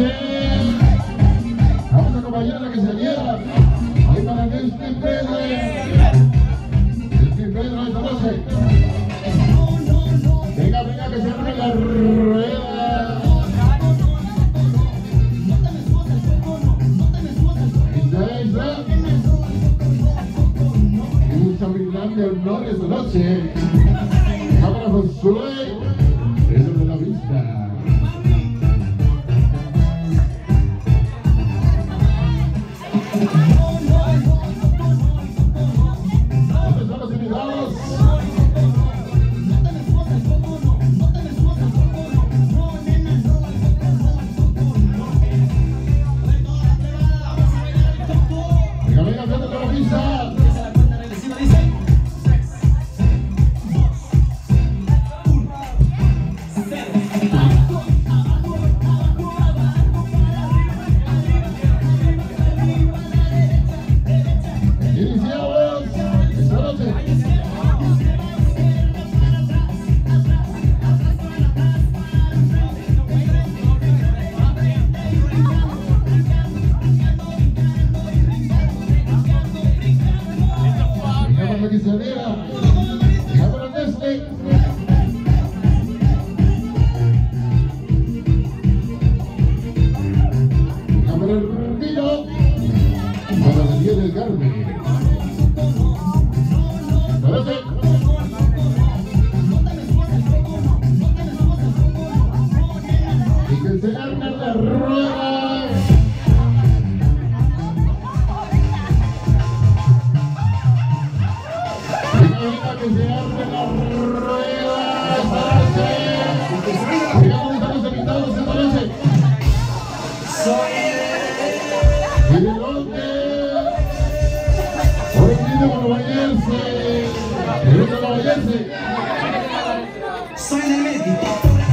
noche. Vamos a acompañar a la que se viera. Ahí para que este Pedro. Este Pedro esta noche. Venga, venga, que se arme la rueda. Ahí está. Y mucha brillante honor esta noche. Cámara Josué. Eso de la vista. Soy del médico.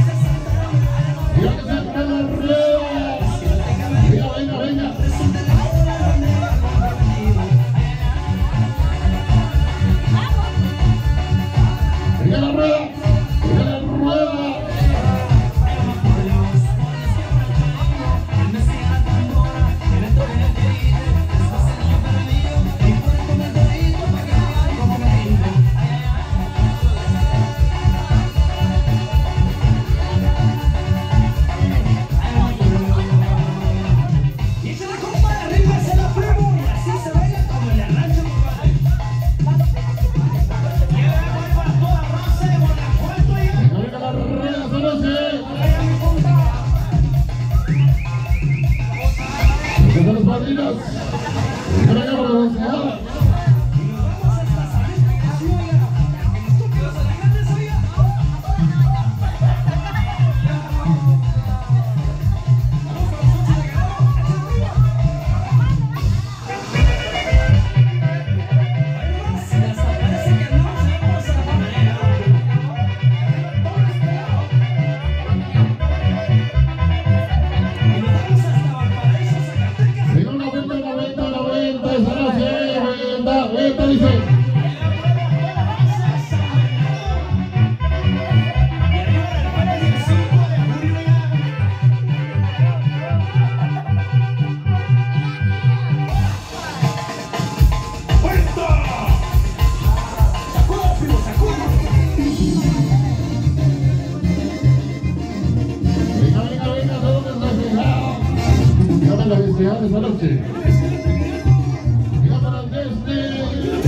Esta noche. Mira para el desde.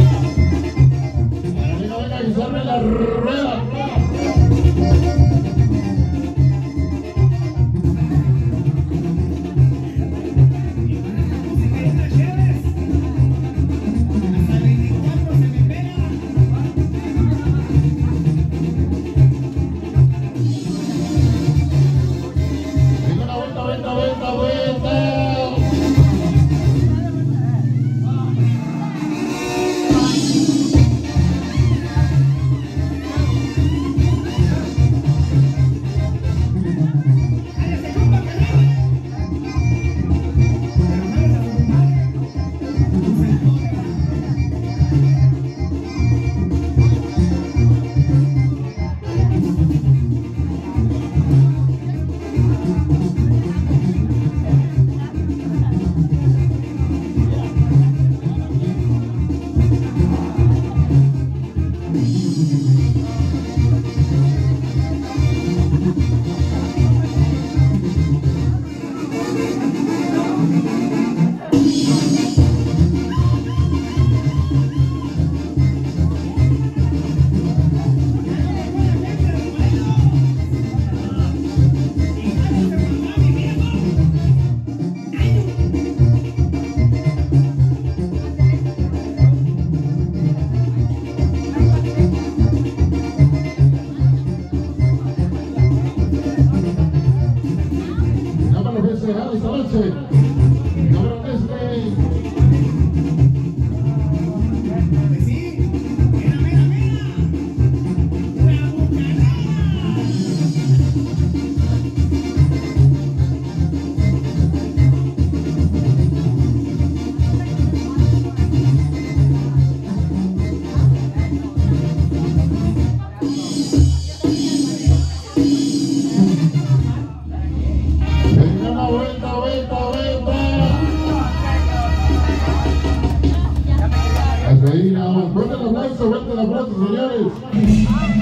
Venga, venga, y se abre la rueda. Venga, vuelta, vuelta, vuelta, vuelta. dejar esta noche. Cabrón Pues sí, mira, mira, mira. La bucanera. venga una vuelta, hasta ahí nada más. Fuerte el aplauso, señores.